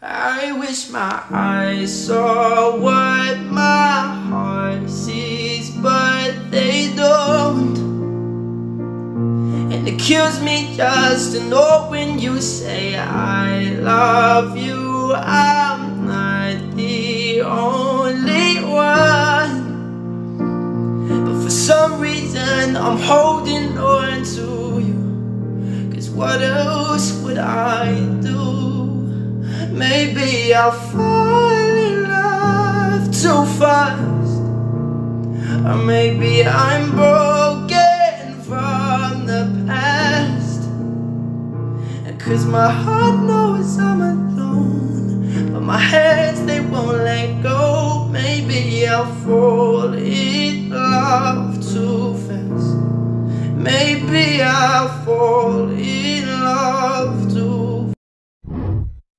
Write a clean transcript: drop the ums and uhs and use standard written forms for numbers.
I wish my eyes saw what my heart sees, but they don't. And it kills me just to know when you say I love you, I'm not the only one. But for some reason I'm holding on to you, 'cause what else would I do? Maybe I'll fall in love too fast, or maybe I'm broken from the past. 'Cause my heart knows I'm alone, but my hands, they won't let go. Maybe I'll fall in love too fast. Maybe I'll fall in love